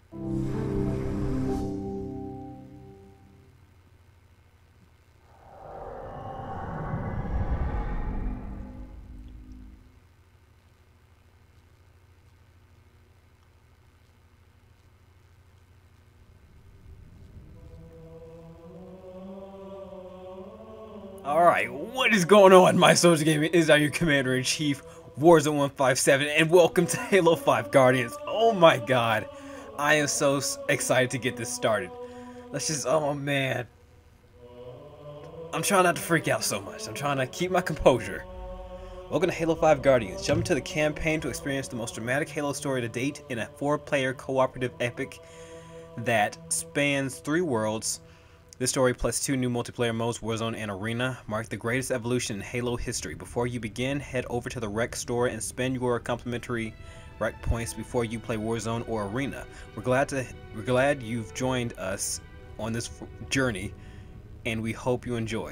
Alright, what is going on, my soldier gaming? Is your Commander-in-Chief, Warzone 157, and welcome to Halo 5 Guardians. Oh my god, I am so excited to get this started. Let's just, oh man. I'm trying not to freak out so much. I'm trying to keep my composure. Welcome to Halo 5 Guardians. Jump into the campaign to experience the most dramatic Halo story to date in a 4-player cooperative epic that spans 3 worlds. This story plus 2 new multiplayer modes, Warzone and Arena, mark the greatest evolution in Halo history. Before you begin, head over to the Rec store and spend your complimentary Rec points before you play Warzone or Arena. We're glad you've joined us on this journey, and we hope you enjoy.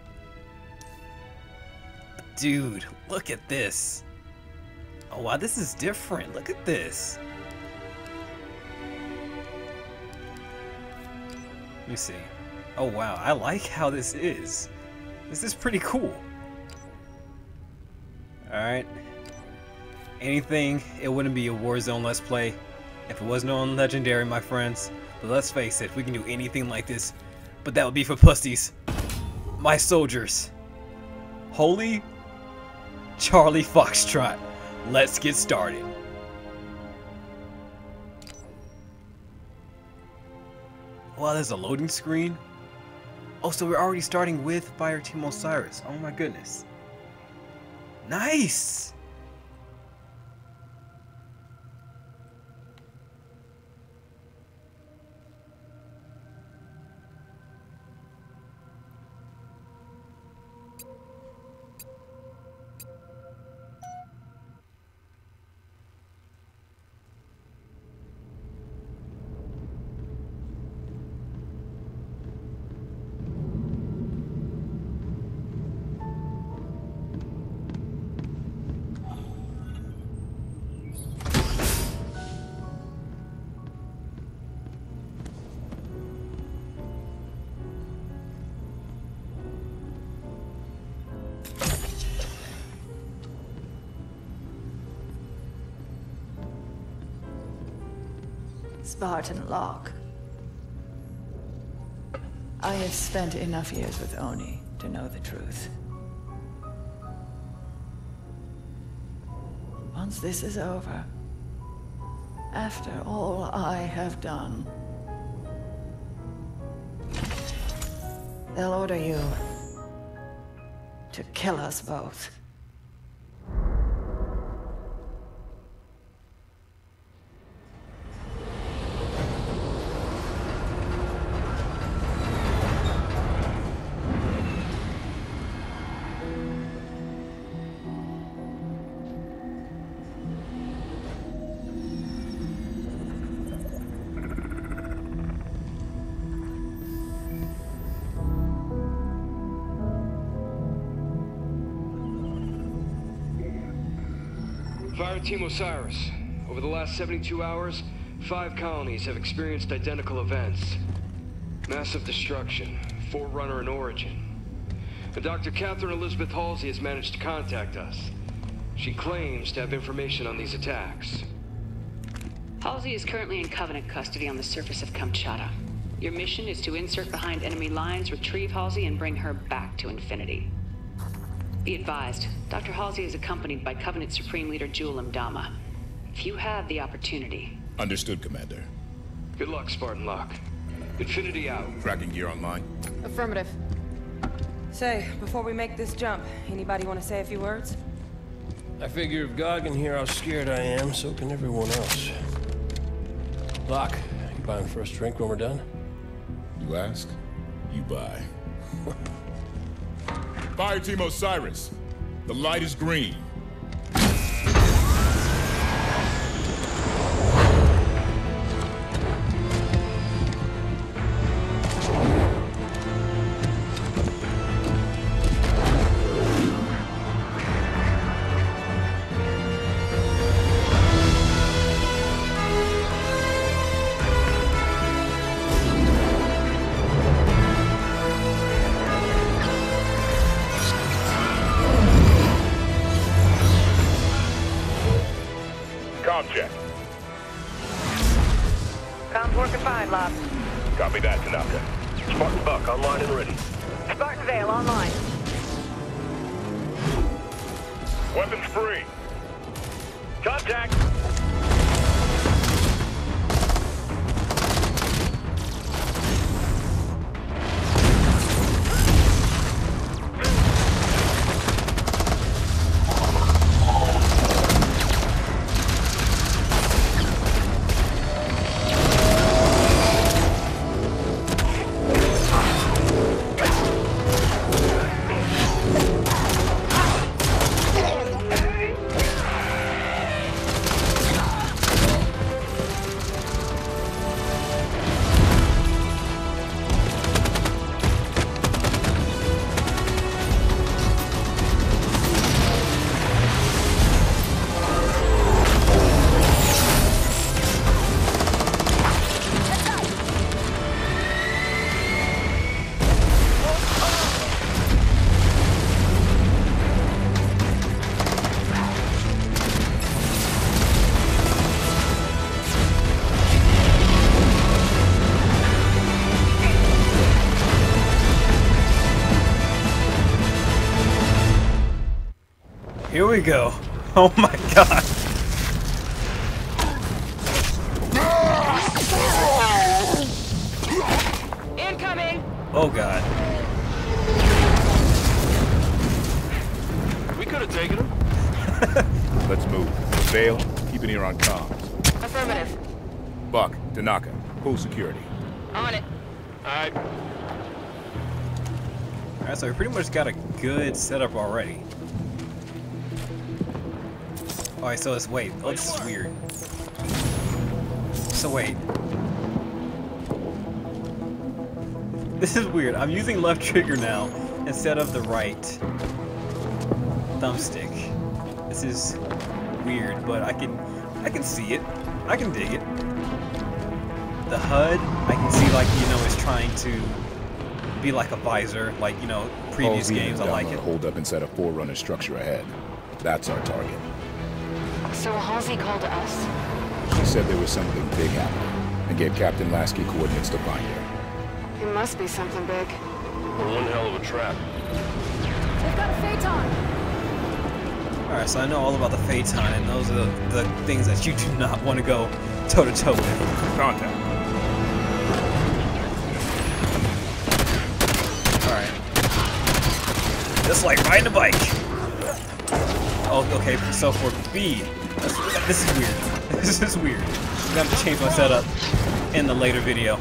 Dude, look at this. Oh wow, this is different. Look at this. Let me see. Oh wow, I like how this is. This is pretty cool. Alright. Anything, it wouldn't be a Warzone Let's Play if it wasn't on Legendary, my friends. But let's face it, we can do anything like this. But that would be for pussies. My soldiers. Holy Charlie Foxtrot. Let's get started. Wow, there's a loading screen. Oh, so we're already starting with Fireteam Osiris. Oh my goodness. Nice! Spartan Locke. I have spent enough years with Oni to know the truth. Once this is over, after all I have done, they'll order you to kill us both. Fireteam Osiris. Over the last 72 hours, 5 colonies have experienced identical events. Massive destruction, Forerunner in origin. And Dr. Catherine Elizabeth Halsey has managed to contact us. She claims to have information on these attacks. Halsey is currently in Covenant custody on the surface of Kamchatka. Your mission is to insert behind enemy lines, retrieve Halsey, and bring her back to Infinity. Be advised, Dr. Halsey is accompanied by Covenant Supreme Leader Jul 'Mdama. If you have the opportunity... Understood, Commander. Good luck, Spartan Locke. Infinity out. Tracking gear online. Affirmative. Say, before we make this jump, anybody want to say a few words? I figure if God can hear how scared I am, so can everyone else. Locke, you buying the first drink when we're done? You ask, you buy. Fireteam Osiris, the light is green. Comms working fine, Locke. Copy that, Tanaka. Spartan Buck online and ready. Spartan Vale online. Weapons free. Contact! Here we go. Oh my god. Incoming! Oh god. We could have taken him. Let's move. Vale, keep an ear on comms. Affirmative. Buck, Tanaka, pull security. On it. Alright. Alright, so we pretty much got a good setup already. Alright, so it's wait. Oh, this is weird. So wait. This is weird. I'm using left trigger now instead of the right thumbstick. This is weird, but I can see it. I can dig it. The HUD, I can see, like, you know, it's trying to be like a visor, like, you know, previous games. I like it. Hold up inside a Forerunner structure ahead. That's our target. So Halsey called us? She said there was something big happening and gave Captain Lasky coordinates to find her. It must be something big. One hell of a trap. They've got a Phaeton! Alright, so I know all about the Phaeton, and those are the things that you do not want to go toe-to-toe with. Contact. Alright. Just like riding a bike. Oh, okay, so for B, this is weird. This is weird. I'm gonna have to change my setup in the later video.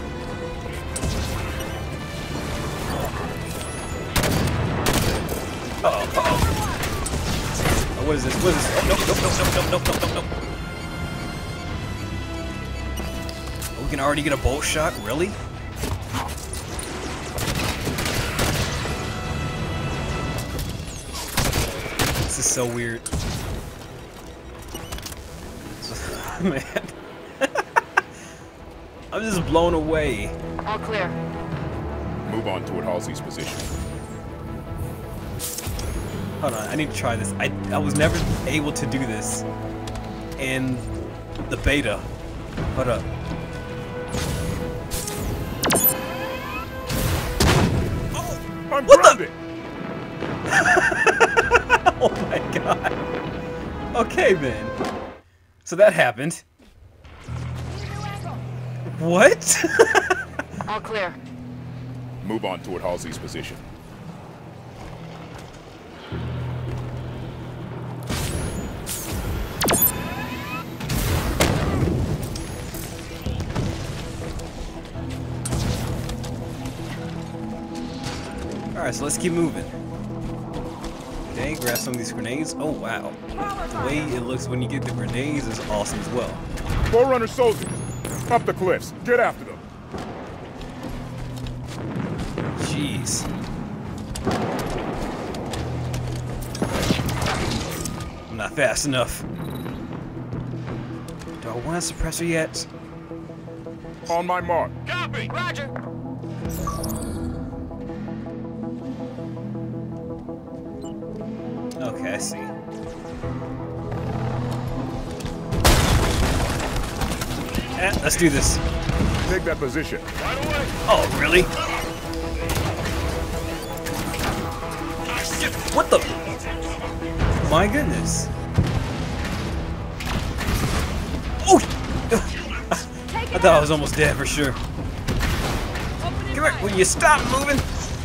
Uh-oh, uh-oh. Oh, what is this? What is this? Oh, nope. Oh, we can already get a bolt shot? Really? This is so weird. Man. I'm just blown away. All clear. Move on toward Halsey's position. Hold on, I need to try this. I was never able to do this in the beta. Hold up. Oh, I'm What grounded. Oh my god. Okay then. So that happened. What? All clear. Move on toward Halsey's position. Alright, so let's keep moving. Okay, grab some of these grenades. Oh wow. The way it looks when you get the grenades is awesome as well. Forerunner soldiers, up the cliffs. Get after them. Jeez. I'm not fast enough. Do I want a suppressor yet? On my mark. Copy! Roger! Okay, I see. Let's do this. Take that position. Oh, really? What the? My goodness. Oh! I thought I was almost dead for sure. Come here, will you stop moving?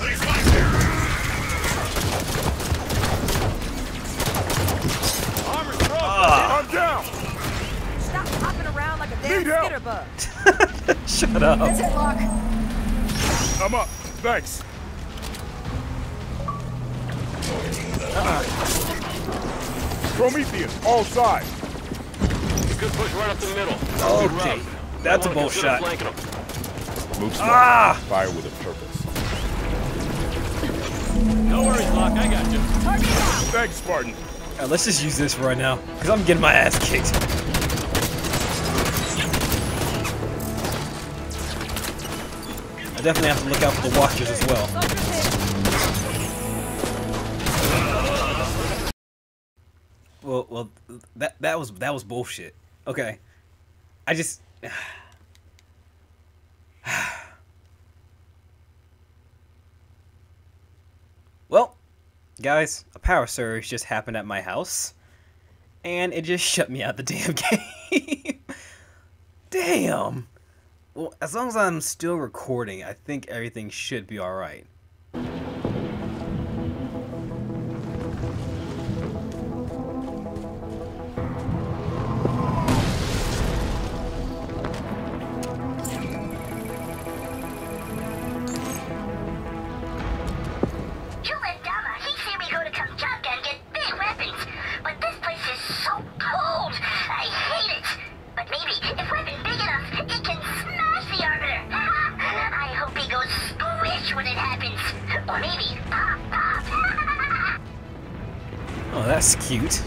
I'm down. Stop hopping around like a damn Need help. skitter bug. Shut up. That's it, Locke. I'm up. Thanks. Prometheus, all sides. Good push right up the middle. Okay, that's a bolt shot. Move smart. Fire with a purpose. No worries, Locke. I got you. Thanks, Spartan. Alright, let's just use this right now, because I'm getting my ass kicked. I definitely have to look out for the watchers as well. Well, that was bullshit. Okay, I just. Well, guys, a power surge just happened at my house, and it just shut me out the damn game. Damn. Well, as long as I'm still recording, I think everything should be alright. Oh, that's cute.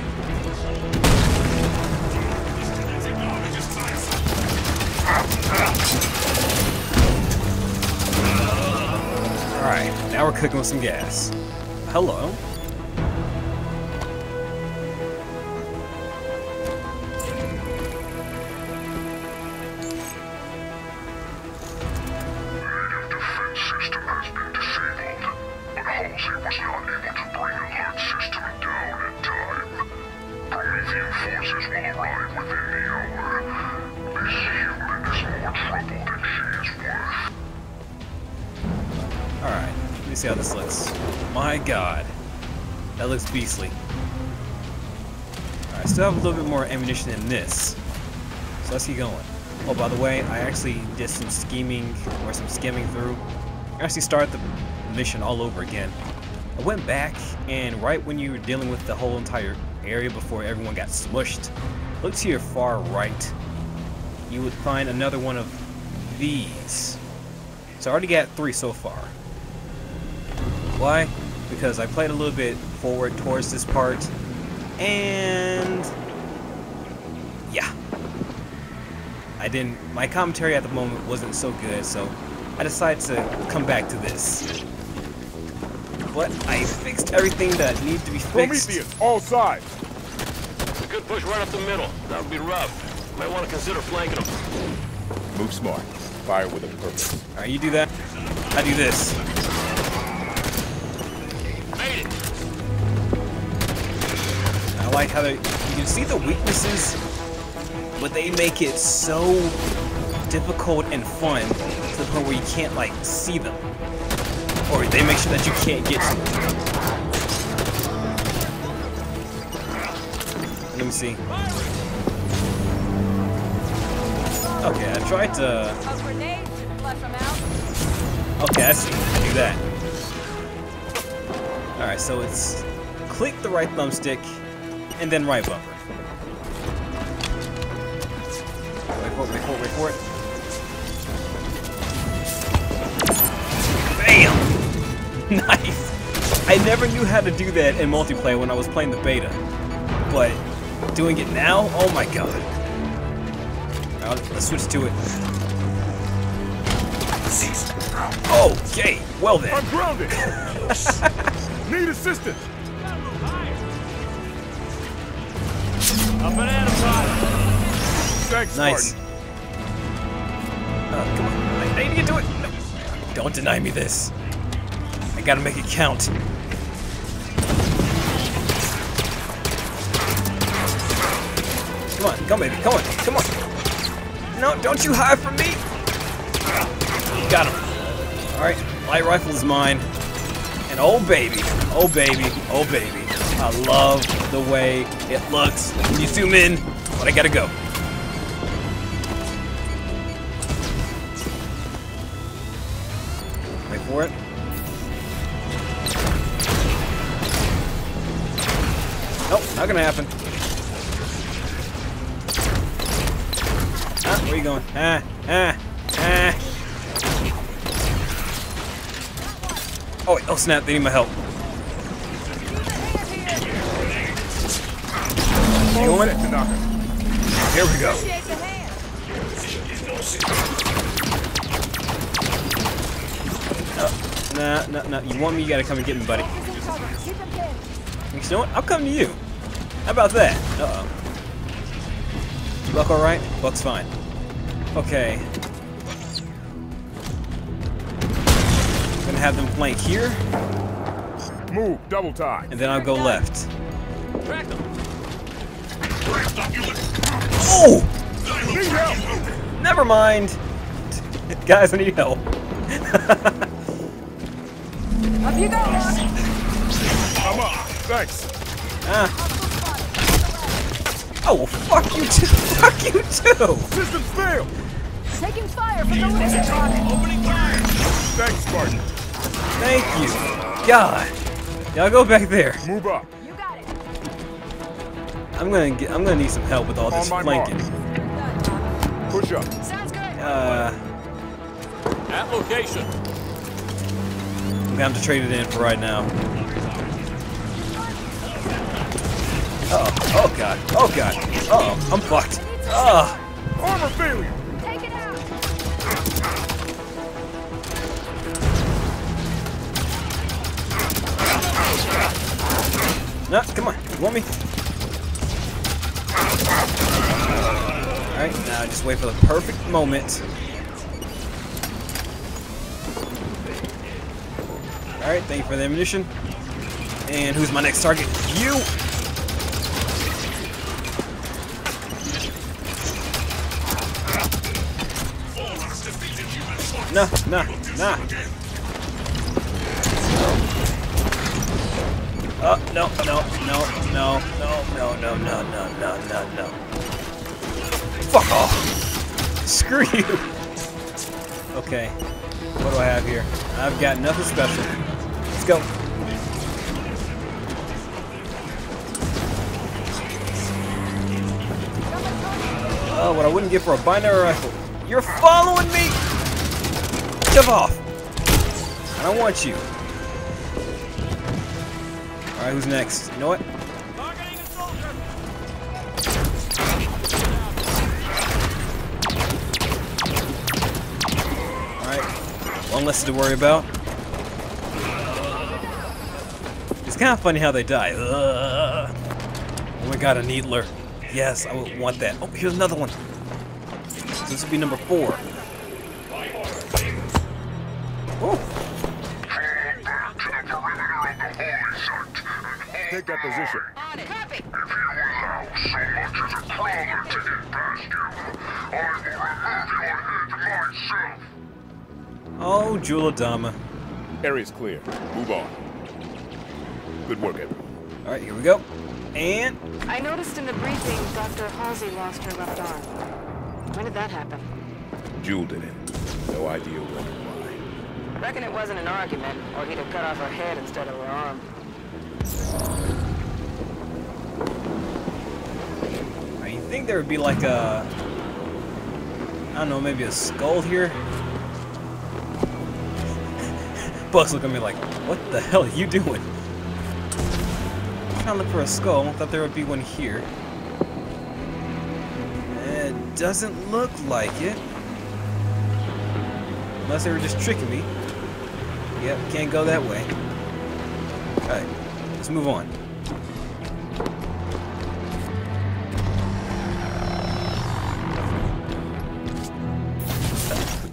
Alright, now we're cooking with some gas. Hello. Alright, let me see how this looks. My god. That looks beastly. Alright, still have a little bit more ammunition in this. So let's keep going. Oh, by the way, I actually did some scheming, or some skimming through. I actually started the mission all over again. I went back, and right when you were dealing with the whole entire area before everyone got smushed, look to your far right. You would find another one of these. So I already got 3 so far. Why? Because I played a little bit forward towards this part, and yeah, my commentary at the moment wasn't so good, so I decided to come back to this. But I fixed everything that needed to be fixed. Prometheus, all sides. A good push right up the middle. That would be rough. Might want to consider flanking them. Move smart. Fire with a purpose. Alright, you do that. I do this. Made it. I like how you can see the weaknesses, but they make it so difficult and fun to the point where you can't like see them, or they make sure that you can't get to them. Let me see. Okay, I tried to. A grenade should flush them out. Okay, I see. I do that. Alright, so it's click the right thumbstick and then right bumper. Wait for it. Bam! Nice! I never knew how to do that in multiplayer when I was playing the beta. But doing it now, oh my god. Alright, let's switch to it. Okay, well then. I'm grounded. Need assistance. A banana pod. Thanks, Nice. Spartan. Come on. I need to get to it. No. Don't deny me this. I gotta make it count. Come on, come baby, come on, come on. No, don't you hide from me. Got him. Alright, light rifle is mine. And oh baby, oh baby, oh baby. I love the way it looks. When you zoom in, but I gotta go. Wait for it. Nope, not gonna happen. Ah, where are you going? Ah. Oh, wait, oh snap, they need my help. Hang on. Here we go. No. You want me, you gotta come and get me, buddy. You know what? I'll come to you. How about that? Uh-oh. Buck alright? Buck's fine. Okay. I'm gonna have them flank here. Move, double time. And then I'll go left. Oh! Need help. Never mind. Guys, I need help. Up you go, Rock. I'm up. Thanks. Ah. Oh, well, fuck you too. Fuck you too. Systems failed. Taking fire from the wizard, Rock. Opening fire. Thanks, Spartan. Thank you. God. Y'all go back there. Move up. You got it. I'm gonna need some help with all this On my flanking. mark. Push up. Sounds good. At location. I'm gonna have to trade it in for right now. Uh-oh. Oh god. Oh god. Uh-oh. I'm fucked. Ugh. Armor failure. Take it out. No, come on. You want me? Alright, now just wait for the perfect moment. Alright, thank you for the ammunition. And who's my next target? You! Nah. No. Fuck off. Screw you. Okay. What do I have here? I've got nothing special. Let's go. Oh, what I wouldn't get for a binary rifle. You're following me! Shove off. I don't want you. Alright, who's next? You know what? Alright. One less to worry about. It's kind of funny how they die. Ugh. Oh my god, a needler. Yes, I would want that. Oh, here's another one. This would be number 4. Oh. Take that position. On it. Copy. If you allow so much as a crawler to get past you, I will remove your head myself. Oh, Juladama. Area's clear. Move on. Good work, everyone. Alright, here we go. And I noticed in the briefing Dr. Halsey lost her left arm. When did that happen? Jewel did it. No idea when or why. Reckon it wasn't an argument, or he'd have cut off her head instead of her arm. I think there would be like a, I don't know, maybe a skull here. Buck's looking at me like, what the hell are you doing? I'm trying to look for a skull. I thought there would be one here. It doesn't look like it. Unless they were just tricking me. Yep, can't go that way. Alright, let's move on.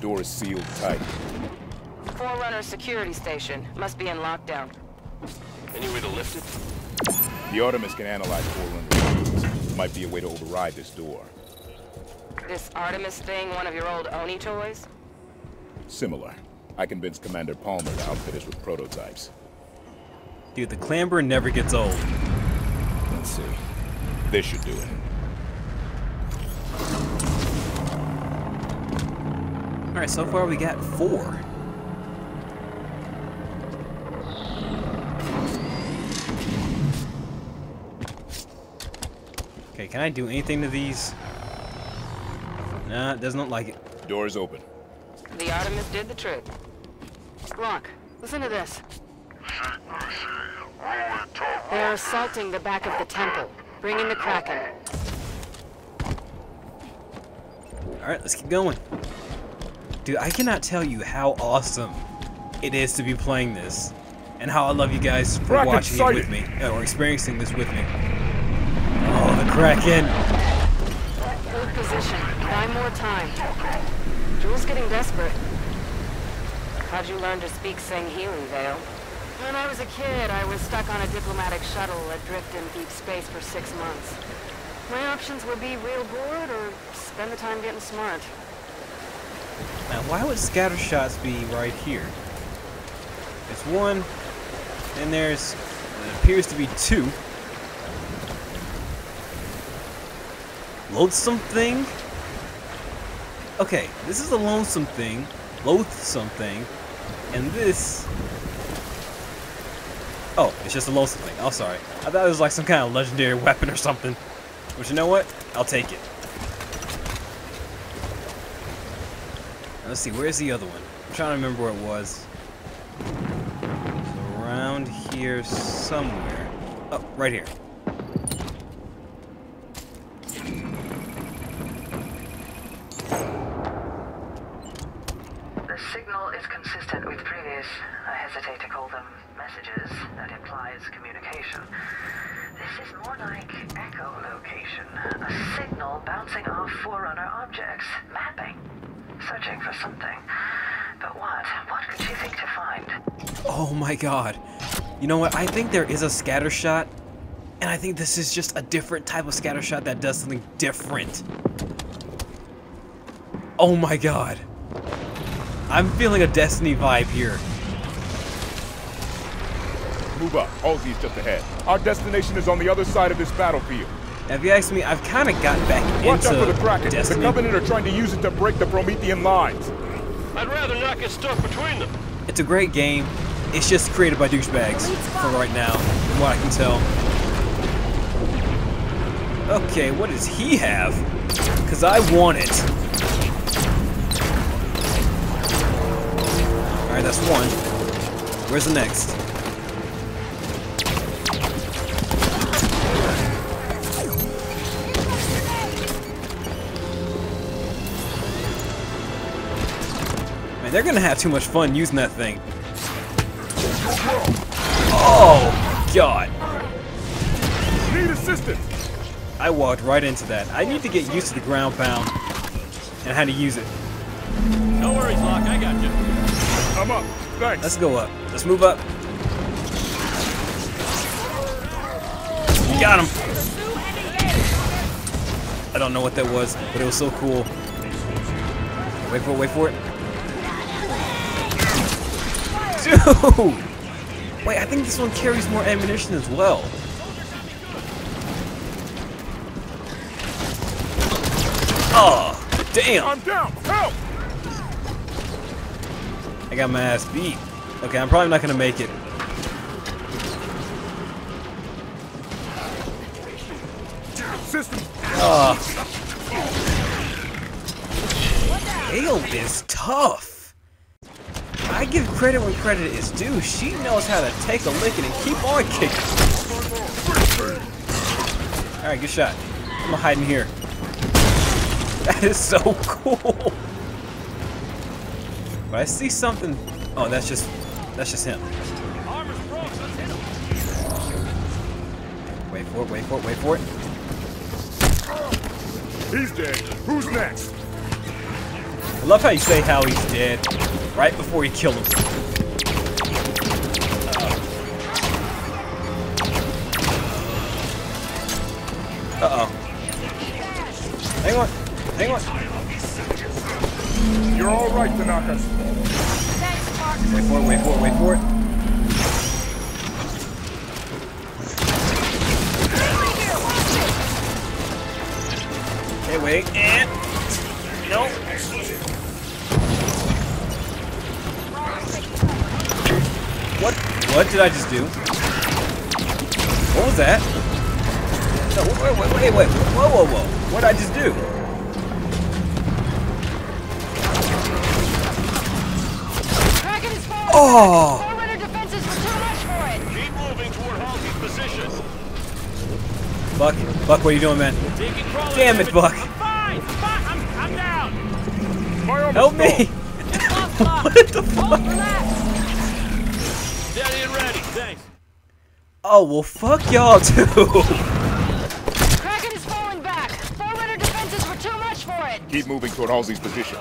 door is sealed tight. Forerunner security station. Must be in lockdown. Any way to lift it? The Artemis can analyze Forerunner. Might be a way to override this door. This Artemis thing one of your old Oni toys? Similar. I convinced Commander Palmer to outfit us with prototypes. Dude, the clamber never gets old. Let's see. This should do it. Alright, so far we got 4. Okay, can I do anything to these? Nah, it doesn't look like it. Door's open. The Artemis did the trick. Look, listen to this. They're assaulting the back of the temple, bringing the Kraken. Alright, let's keep going. Dude, I cannot tell you how awesome it is to be playing this. And how I love you guys for Kraken watching sighted. it with me, or experiencing this with me. Oh, the Kraken! Hold position. Buy more time. Drew's getting desperate. How'd you learn to speak Sangheili, Vale? When I was a kid, I was stuck on a diplomatic shuttle adrift in deep space for 6 months. My options would be real bored or spend the time getting smart. Now, why would scatter shots be right here? There's 1, and there's, it appears to be 2. Loathsome thing? Okay, this is a lonesome thing, loathsome thing, and this... Oh, it's just a loathsome thing. Oh, sorry. I thought it was like some kind of legendary weapon or something. But you know what? I'll take it. Now, let's see, where's the other one? I'm trying to remember where it was. So around here somewhere. Oh, right here. The signal is consistent with previous, I hesitate to call them messages, that implies communication. This is more like echolocation, a signal bouncing off Forerunner objects, mapping, searching for something. But what? What could she think to find? Oh my god. You know what? I think there is a scatter shot, and I think this is just a different type of scatter shot that does something different. Oh my god. I'm feeling a Destiny vibe here. Move up. Halsey's just ahead. Our destination is on the other side of this battlefield. Now, if you ask me, I've kind of gotten back Watch out into for the Kraken. Destiny. The Covenant are trying to use it to break the Promethean lines. I'd rather not get stuck between them. It's a great game. It's just created by douchebags for right now, from what I can tell. Okay, what does he have? Because I want it. Alright, that's 1. Where's the next? Man, they're gonna have too much fun using that thing. Oh, God. Need assistance. I walked right into that. I need to get used to the ground pound and how to use it. No worries, Locke. I got you. I'm up. Thanks. Let's go up. Let's move up. Got him. I don't know what that was, but it was so cool. Wait for it, wait for it. Dude! Wait, I think this one carries more ammunition as well. Oh, damn! I'm down. Help! I got my ass beat. Okay, I'm probably not gonna make it. System. Hale is tough. I give credit when credit is due. She knows how to take a licking and keep on kicking. Alright, good shot. I'm gonna hide in here. That is so cool. But I see something. Oh, that's just him. Wait for it, wait for it, wait for it. He's dead. Who's next? I love how you say how he's dead right before you kill him. Uh-oh. Hang on. Hang on. You're all right, Tanaka. Wait for it, wait for it, wait for it. Okay, wait, and... No. What did I just do? What was that? No, wait. Whoa. What did I just do? Oh! Forward defenses were too much for it. Keep moving toward Halsey's position. Buck, what are you doing, man? Damn it, Buck. I'm fine. I'm down. Help me! What the fuck? Steady and ready. Thanks. Oh, well, fuck y'all, too. Kraken is falling back. Forward defenses were too much for it. Keep moving toward Halsey's position.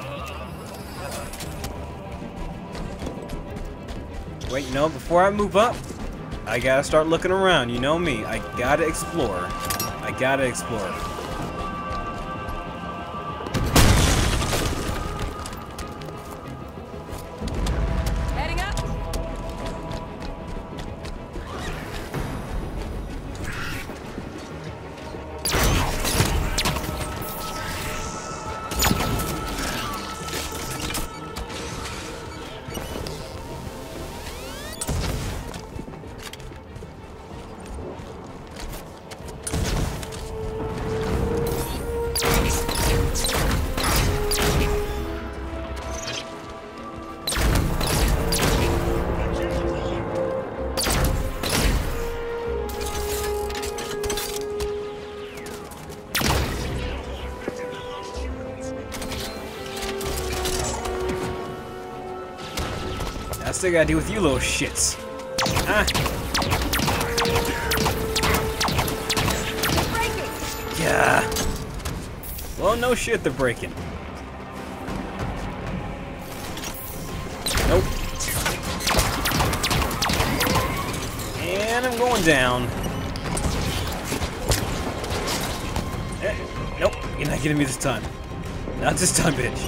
Wait, no, before I move up, I gotta start looking around. You know me. I gotta explore. Heading up. I still gotta deal with you little shits. Ah. Yeah. Well, no shit, they're breaking. Nope. And I'm going down. Nope, you're not getting me this time. Not this time, bitch.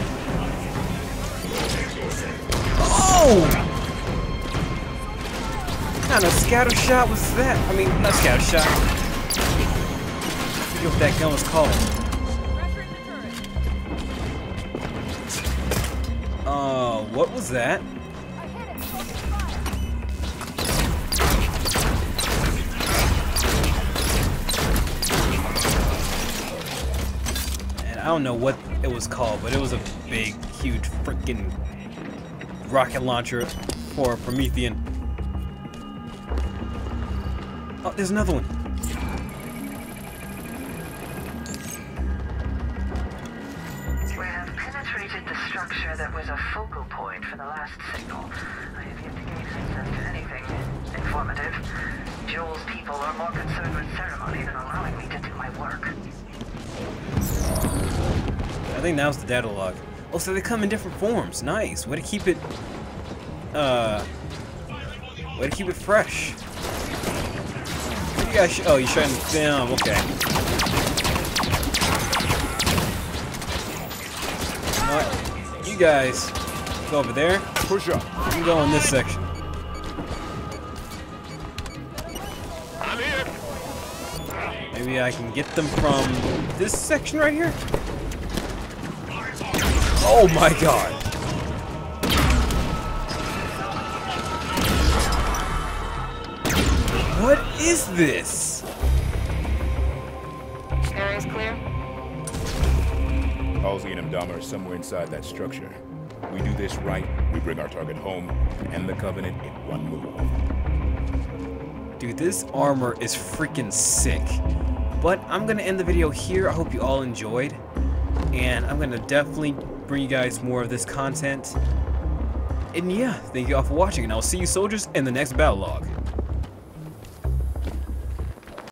Oh! What kind of scatter shot was that? I mean, not scatter shot. I forget what that gun was called. What was that? And I don't know what it was called, but it was a big, huge, freaking rocket launcher for Promethean. Oh, there's another one. We have penetrated the structure that was a focal point for the last signal. I have yet to gain access to anything informative. Jules' people are more concerned with ceremony than allowing me to do my work. I think now's the data log. Oh, so they come in different forms. Nice. Way to keep it, fresh. You guys, oh, you're showing them. Okay. You know what? You guys go over there. Push up. You can go in this section. I'm here. Maybe I can get them from this section right here. Oh my god. What is this? Area's clear. Halsey and Mdama are somewhere inside that structure. We do this right, we bring our target home, and the Covenant in one move. Dude, this armor is freaking sick. But I'm gonna end the video here. I hope you all enjoyed. And I'm gonna definitely bring you guys more of this content. And yeah, thank you all for watching, and I'll see you soldiers in the next battle log.